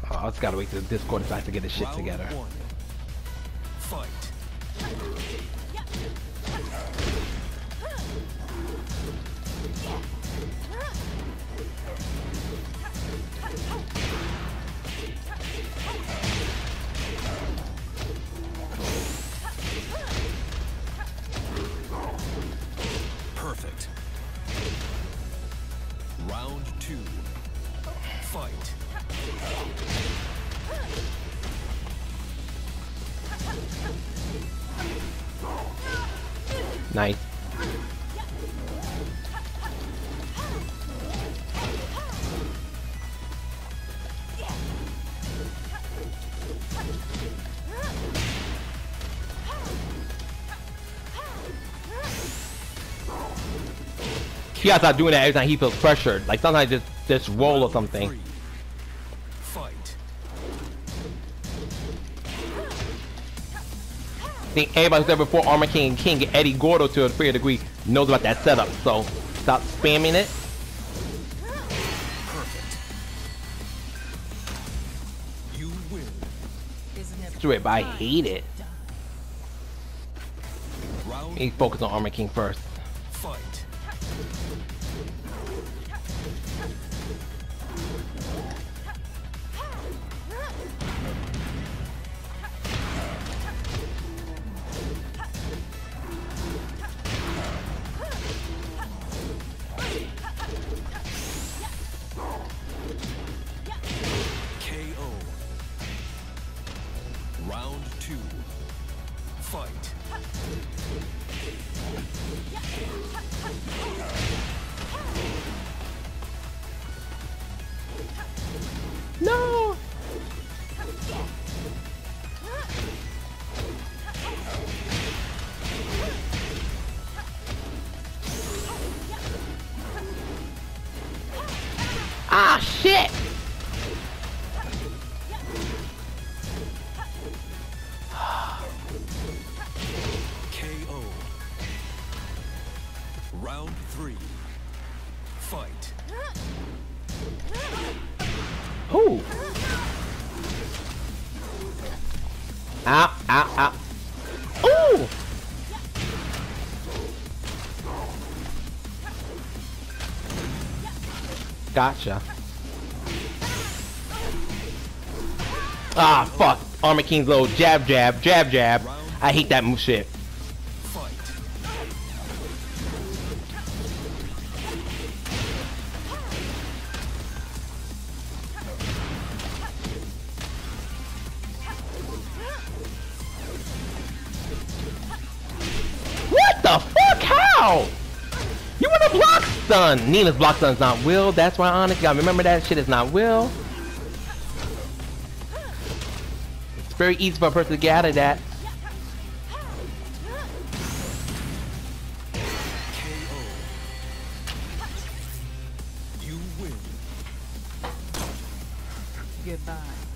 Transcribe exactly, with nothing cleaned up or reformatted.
Oh, I just gotta wait till Discord is back to get his shit Round together. one. Fight. Perfect. Round two. Fight. Nice. He gotta stop doing that every time he feels pressured. Like sometimes just just roll or something. Three. Fight. I think everybody who's ever fought Armor King and King Eddie Gordo to a fair degree knows about that setup. So stop spamming it. Perfect. You win. Do it, but I hate it. Round He focus on Armor King first. fight. K O. Round two. Fight. No. Ah, shit. K O. Round three. Fight. Ooh. Ow, ow, ow. Ooh. Gotcha. Ah, fuck. Armor King's little jab, jab, jab, jab. I hate that move shit. Fight. What the fuck? How? You want a block stun? Nina's block stun's not will. That's why Onyxe, you gotta remember that shit is not will. It's very easy for a person to get out of that. K O. You win. Goodbye.